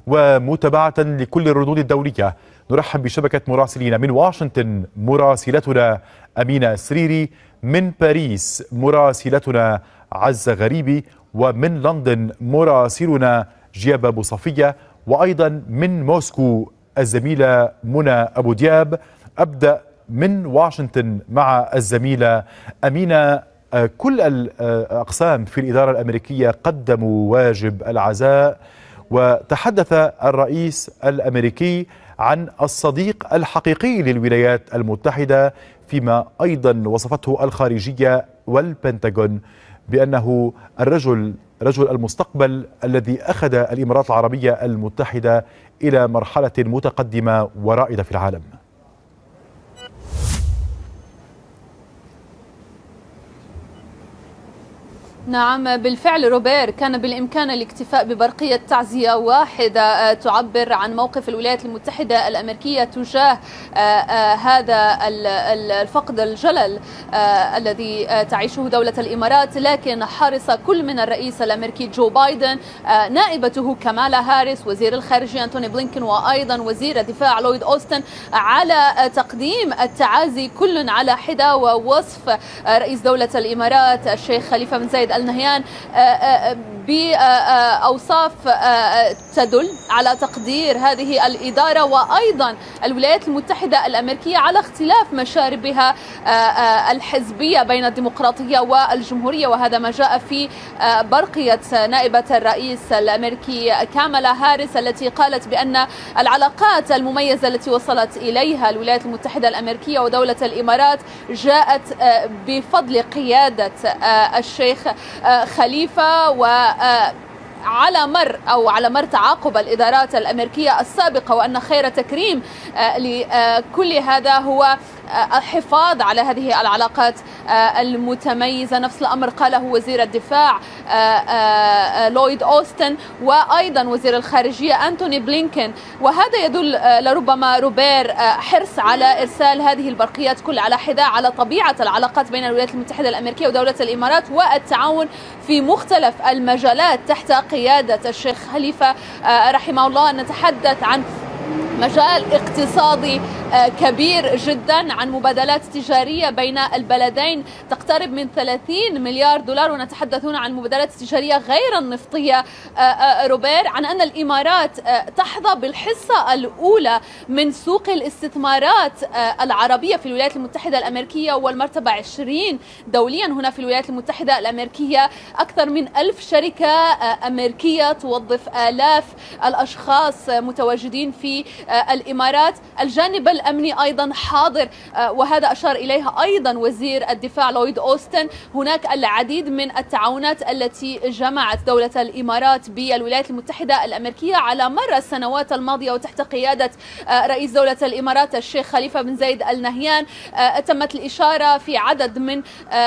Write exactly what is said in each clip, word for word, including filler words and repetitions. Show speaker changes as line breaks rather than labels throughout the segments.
ومتابعة لكل الردود الدولية. نرحب بشبكة مراسلين من واشنطن مراسلتنا أمينة سريري، من باريس مراسلتنا عزة غريبي، ومن لندن مراسلنا جياب أبو صفية، وأيضا من موسكو الزميلة منى أبو دياب. أبدأ من واشنطن مع الزميلة أمينة. كل الأقسام في الإدارة الأمريكية قدموا واجب العزاء، وتحدث الرئيس الأمريكي عن الصديق الحقيقي للولايات المتحدة، فيما أيضا وصفته الخارجية والبنتاغون بأنه الرجل رجل المستقبل الذي أخذ الإمارات العربية المتحدة إلى مرحلة متقدمة ورائدة في العالم.
نعم بالفعل روبير، كان بالإمكان الاكتفاء ببرقية تعزية واحدة تعبر عن موقف الولايات المتحدة الأمريكية تجاه هذا الفقد الجلل الذي تعيشه دولة الإمارات، لكن حرص كل من الرئيس الأمريكي جو بايدن، نائبته كامالا هاريس، وزير الخارجية أنتوني بلينكن، وأيضا وزير الدفاع لويد أوستن، على تقديم التعازي كل على حدة، ووصف رئيس دولة الإمارات الشيخ خليفة بن زايد آل نهيان بأوصاف تدل على تقدير هذه الإدارة وأيضا الولايات المتحدة الأمريكية على اختلاف مشاربها الحزبية بين الديمقراطية والجمهورية، وهذا ما جاء في برقية نائبة الرئيس الأمريكي كامالا هاريس التي قالت بأن العلاقات المميزة التي وصلت إليها الولايات المتحدة الأمريكية ودولة الإمارات جاءت بفضل قيادة الشيخ خليفة، و على مر أو على مر تعاقب الإدارات الأمريكية السابقة، وأن خير تكريم لكل هذا هو الحفاظ على هذه العلاقات المتميزة. نفس الأمر قاله وزير الدفاع لويد أوستن، وأيضا وزير الخارجية أنتوني بلينكن، وهذا يدل لربما روبير حرص على إرسال هذه البرقيات كل على حدة على طبيعة العلاقات بين الولايات المتحدة الأمريكية ودولة الإمارات، والتعاون في مختلف المجالات تحت قيادة الشيخ خليفة رحمه الله. نتحدث عن مجال اقتصادي كبير جدا، عن مبادلات تجارية بين البلدين تقترب من ثلاثين مليار دولار، ونتحدثون عن مبادلات تجارية غير النفطية روبير، عن أن الإمارات تحظى بالحصة الأولى من سوق الاستثمارات العربية في الولايات المتحدة الأمريكية، والمرتبة عشرين دوليا هنا في الولايات المتحدة الأمريكية. أكثر من ألف شركة أمريكية توظف آلاف الأشخاص متواجدين في الإمارات. الجانب الأمني أيضا حاضر، وهذا أشار إليها أيضا وزير الدفاع لويد أوستن. هناك العديد من التعاونات التي جمعت دولة الإمارات بالولايات المتحدة الأمريكية على مر السنوات الماضية، وتحت قيادة رئيس دولة الإمارات الشيخ خليفة بن زايد آل نهيان تمت الإشارة في عدد من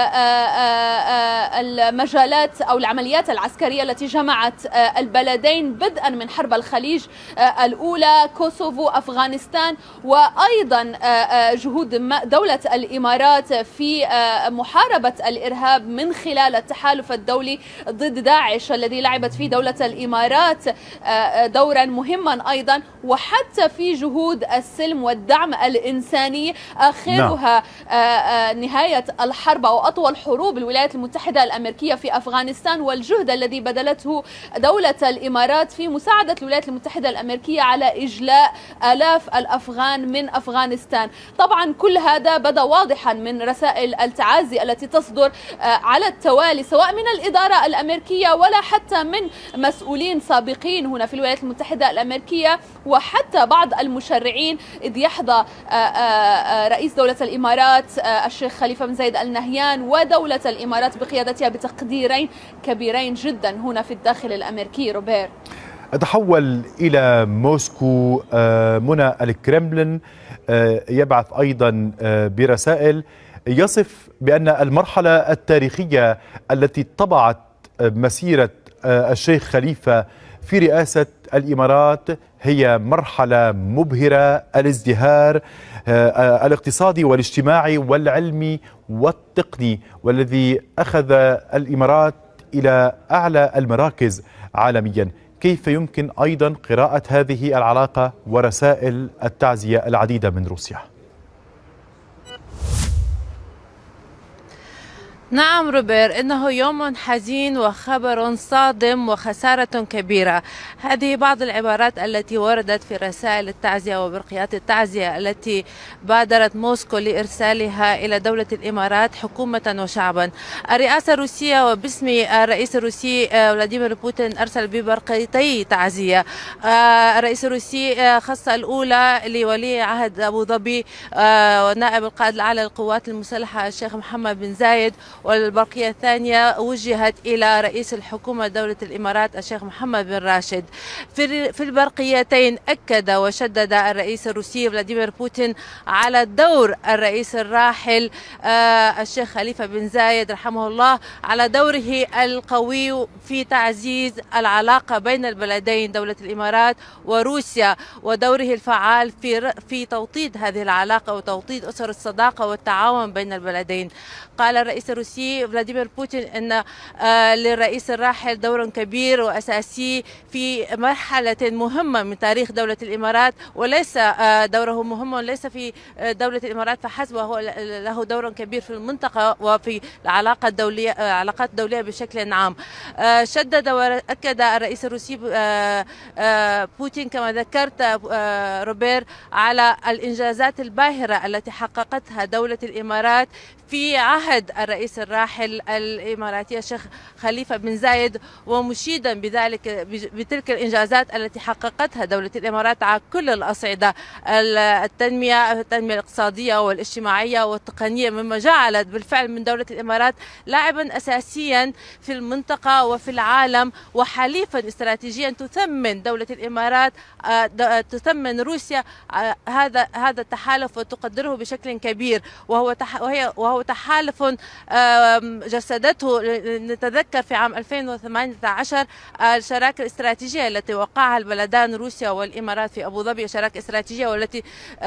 المجالات أو العمليات العسكرية التي جمعت البلدين، بدءا من حرب الخليج الأولى، كوسوفو، أفغانستان، وأيضا جهود دولة الإمارات في محاربة الإرهاب من خلال التحالف الدولي ضد داعش الذي لعبت فيه دولة الإمارات دورا مهما أيضا، وحتى في جهود السلم والدعم الإنساني، آخرها نهاية الحرب أو أطول حروب الولايات المتحدة الأمريكية في أفغانستان، والجهد الذي بذلته دولة الإمارات في مساعدة الولايات المتحدة الأمريكية على إجلاء آلاف الأفغان من أفغانستان. طبعا كل هذا بدا واضحا من رسائل التعازي التي تصدر على التوالي، سواء من الإدارة الأمريكية ولا حتى من مسؤولين سابقين هنا في الولايات المتحدة الأمريكية، وحتى بعض المشرعين، إذ يحظى رئيس دولة الإمارات الشيخ خليفة بن زايد آل نهيان ودولة الإمارات بقيادتها بتقديرين كبيرين جدا هنا في الداخل الأمريكي. روبير،
أتحول إلى موسكو. منى، الكرملين يبعث أيضا برسائل يصف بأن المرحلة التاريخية التي طبعت مسيرة الشيخ خليفة في رئاسة الإمارات هي مرحلة مبهرة، الازدهار الاقتصادي والاجتماعي والعلمي والتقني، والذي أخذ الإمارات إلى أعلى المراكز عالميا. كيف يمكن أيضا قراءة هذه العلاقة ورسائل التعزية العديدة من روسيا؟
نعم روبير، إنه يوم حزين وخبر صادم وخسارة كبيرة. هذه بعض العبارات التي وردت في رسائل التعزية وبرقيات التعزية التي بادرت موسكو لإرسالها إلى دولة الإمارات حكومة وشعبا. الرئاسة الروسية وباسم الرئيس الروسي فلاديمير بوتين أرسل ببرقيتي تعزية. الرئيس الروسي خص الأولى لولي عهد أبو ظبي ونائب القائد الأعلى للقوات المسلحة الشيخ محمد بن زايد، والبرقية الثانية وجهت إلى رئيس الحكومة دولة الإمارات الشيخ محمد بن راشد. في البرقيتين أكد وشدد الرئيس الروسي فلاديمير بوتين على دور الرئيس الراحل الشيخ خليفة بن زايد رحمه الله، على دوره القوي في تعزيز العلاقة بين البلدين دولة الإمارات وروسيا، ودوره الفعال في في توطيد هذه العلاقة وتوطيد أسر الصداقة والتعاون بين البلدين. قال الرئيس الروسي فلاديمير بوتين أن للرئيس الراحل دور كبير وأساسي في مرحلة مهمة من تاريخ دولة الإمارات، وليس دوره مهم ليس في دولة الإمارات فحسب، وهو له دور كبير في المنطقة وفي العلاقة الدولية العلاقات الدولية بشكل عام. شدد وأكد الرئيس الروسي بوتين كما ذكرت روبير على الإنجازات الباهرة التي حققتها دولة الإمارات في عهد الرئيس الراحل الإماراتي الشيخ خليفة بن زايد، ومشيدا بذلك بتلك الإنجازات التي حققتها دولة الإمارات على كل الأصعدة، التنمية التنمية الاقتصادية والاجتماعية والتقنية، مما جعلت بالفعل من دولة الإمارات لاعبا أساسيا في المنطقة وفي العالم وحليفا استراتيجيا تثمن دولة الإمارات تثمن روسيا هذا هذا التحالف وتقدره بشكل كبير، وهو وهي وهو تحالف جسدته. نتذكر في عام ألفين وثمانية عشر الشراكة الاستراتيجية التي وقعها البلدان روسيا والإمارات في أبو ظبي، شراكة استراتيجية والتي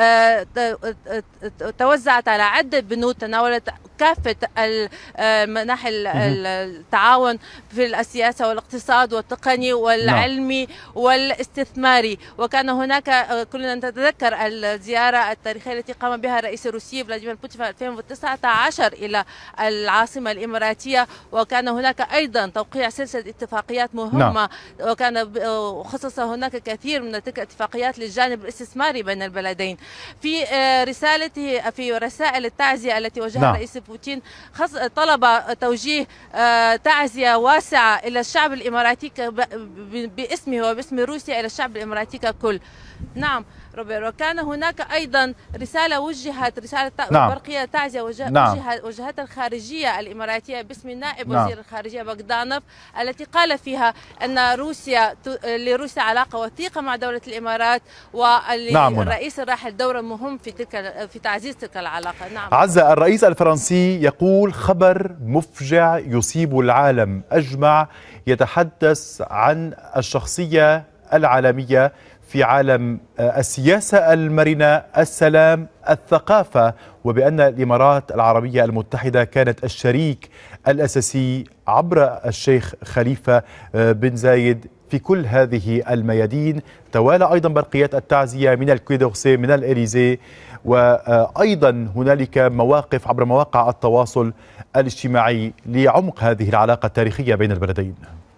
توزعت على عدة بنود تناولت كافة مناحي التعاون في السياسة والاقتصاد والتقني والعلمي والاستثماري. وكان هناك كلنا نتذكر الزيارة التاريخية التي قام بها الرئيس الروسي فلاديمير بوتين في ألفين وتسعة عشر إلى العاصمة الإماراتية، وكان هناك أيضا توقيع سلسلة اتفاقيات مهمة. نعم. وكان خصص هناك كثير من تلك الاتفاقيات للجانب الاستثماري بين البلدين. في رسالته في رسائل التعزية التي وجهها نعم. الرئيس بوتين طلب توجيه تعزية واسعة إلى الشعب الإماراتي باسمه وباسم روسيا إلى الشعب الإماراتي ككل. نعم روبير، وكان هناك أيضا رسالة وجهت رسالة نعم. برقية تعزية وجه نعم. وجهتها الخارجية الإماراتية باسم نائب نعم. وزير الخارجية بغدانوف، التي قال فيها أن روسيا لروسيا علاقة وثيقة مع دولة الإمارات، وللرئيس نعم. الراحل دور مهم في تلك في تعزيز تلك العلاقة. نعم.
عزة، الرئيس الفرنسي يقول خبر مفجع يصيب العالم أجمع، يتحدث عن الشخصية العالمية في عالم السياسة المرنة، السلام، الثقافة، وبأن الإمارات العربية المتحدة كانت الشريك الأساسي عبر الشيخ خليفة بن زايد في كل هذه الميادين. توالى أيضا برقيات التعزية من الكوي دورسي من الإليزي، وأيضا هنالك مواقف عبر مواقع التواصل الاجتماعي لعمق هذه العلاقة التاريخية بين البلدين.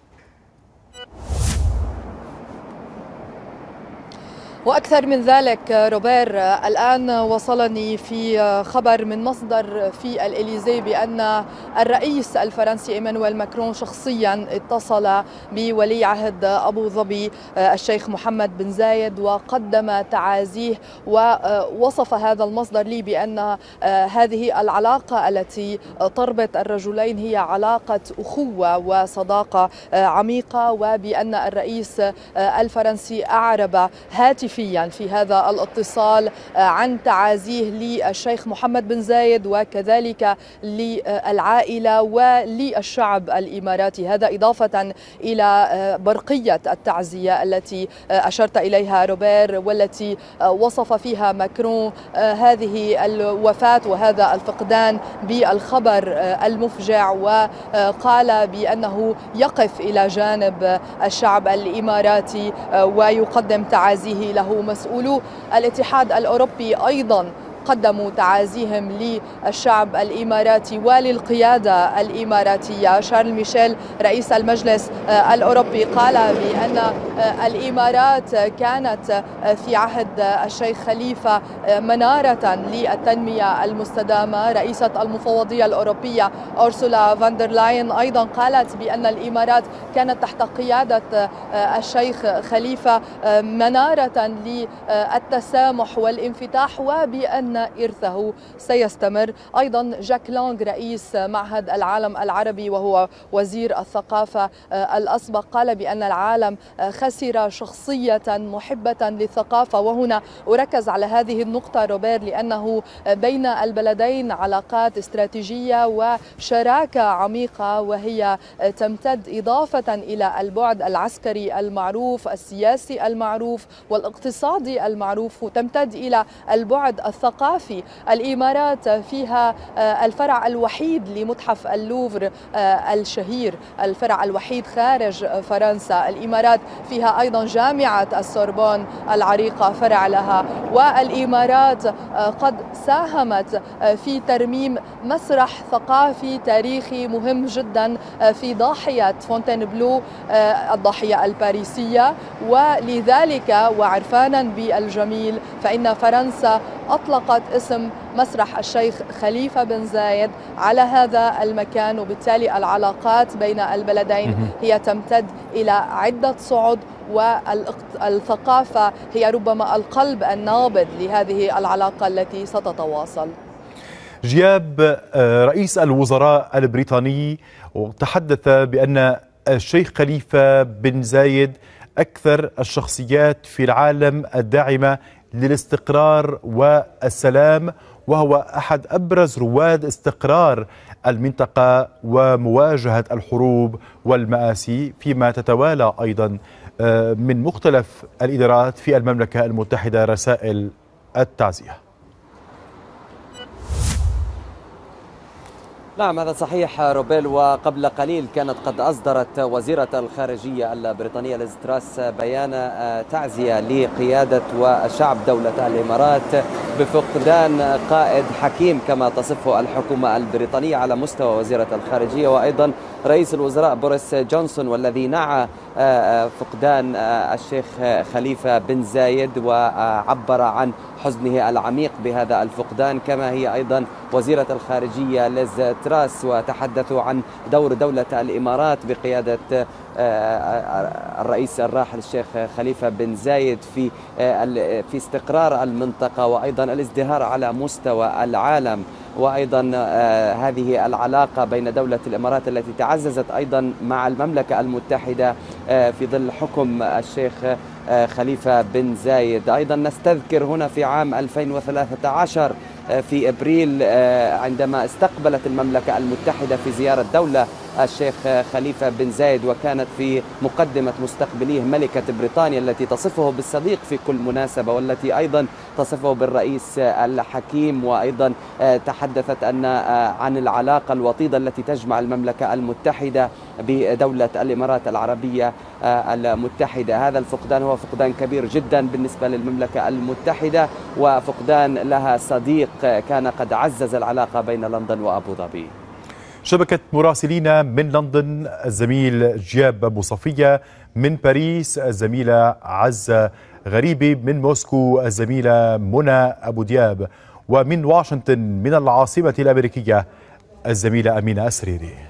وأكثر من ذلك روبير، الآن وصلني في خبر من مصدر في الإليزي بأن الرئيس الفرنسي إيمانويل ماكرون شخصيا اتصل بولي عهد أبو ظبي الشيخ محمد بن زايد وقدم تعازيه، ووصف هذا المصدر لي بأن هذه العلاقة التي تربط الرجلين هي علاقة أخوة وصداقة عميقة، وبأن الرئيس الفرنسي أعرب هاتفيا
هاتفيا في هذا الاتصال عن تعازيه للشيخ محمد بن زايد وكذلك للعائلة وللشعب الإماراتي، هذا إضافة إلى برقية التعزية التي أشرت إليها روبير والتي وصف فيها ماكرون هذه الوفاة وهذا الفقدان بالخبر المفجع، وقال بأنه يقف إلى جانب الشعب الإماراتي ويقدم تعازيه له. مسؤولو الاتحاد الأوروبي أيضا قدموا تعازيهم للشعب الإماراتي وللقيادة الإماراتية. شارل ميشيل رئيس المجلس الأوروبي قال بأن الإمارات كانت في عهد الشيخ خليفة منارة للتنمية المستدامة. رئيسة المفوضية الأوروبية أورسولا فاندر لاين أيضا قالت بأن الإمارات كانت تحت قيادة الشيخ خليفة منارة للتسامح والانفتاح وبأن إرثه سيستمر. أيضا جاك لونغ رئيس معهد العالم العربي وهو وزير الثقافة الأسبق قال بأن العالم خسر شخصية محبة للثقافة، وهنا أركز على هذه النقطة روبير لأنه بين البلدين علاقات استراتيجية وشراكة عميقة وهي تمتد إضافة إلى البعد العسكري المعروف السياسي المعروف والاقتصادي المعروف، وتمتد إلى البعد الثقافي. الإمارات فيها الفرع الوحيد لمتحف اللوفر الشهير، الفرع الوحيد خارج فرنسا. الإمارات فيها أيضا جامعة السوربون العريقة فرع لها، والإمارات قد ساهمت في ترميم مسرح ثقافي تاريخي مهم جدا في ضاحية فونتينبلو الضاحية الباريسية، ولذلك وعرفانا بالجميل فإن فرنسا أطلقت اسم مسرح الشيخ خليفة بن زايد على هذا المكان، وبالتالي العلاقات بين البلدين هي تمتد إلى عدة صعد، والثقافة هي ربما القلب النابض لهذه العلاقة التي ستتواصل.
جياب، رئيس الوزراء البريطاني تحدث بأن الشيخ خليفة بن زايد أكثر الشخصيات في العالم الداعمة للاستقرار والسلام، وهو أحد أبرز رواد استقرار المنطقة ومواجهة الحروب والمآسي، فيما تتوالى أيضا من مختلف الإدارات في المملكة المتحدة رسائل التعزية.
نعم هذا صحيح روبيل، وقبل قليل كانت قد أصدرت وزيرة الخارجية البريطانية ليز تراس بيان تعزية لقيادة وشعب دولة الإمارات بفقدان قائد حكيم كما تصفه الحكومة البريطانية على مستوى وزيرة الخارجية، وأيضا رئيس الوزراء بوريس جونسون والذي نعى فقدان الشيخ خليفة بن زايد وعبر عن حزنه العميق بهذا الفقدان، كما هي أيضا وزيرة الخارجية ليز تراس، وتحدثوا عن دور دولة الإمارات بقيادة الرئيس الراحل الشيخ خليفة بن زايد في في استقرار المنطقة وأيضا الازدهار على مستوى العالم، وأيضا هذه العلاقة بين دولة الإمارات التي تعززت أيضا مع المملكة المتحدة في ظل حكم الشيخ خليفة بن زايد. أيضا نستذكر هنا في عام ألفين وثلاثة عشر في أبريل عندما استقبلت المملكة المتحدة في زيارة دولة الشيخ خليفة بن زايد، وكانت في مقدمة مستقبليه ملكة بريطانيا التي تصفه بالصديق في كل مناسبة، والتي أيضا تصفه بالرئيس الحكيم، وأيضا تحدثت أن عن العلاقة الوطيدة التي تجمع المملكة المتحدة بدولة الإمارات العربية المتحدة. هذا الفقدان هو فقدان كبير جدا بالنسبة للمملكة المتحدة، وفقدان لها صديق كان قد عزز العلاقة بين لندن وأبو ظبي.
شبكة مراسلين من لندن الزميل جياب أبو صفية، من باريس الزميلة عزة غريبي، من موسكو الزميلة منى أبو دياب، ومن واشنطن من العاصمة الأمريكية الزميلة أمينة أسريري.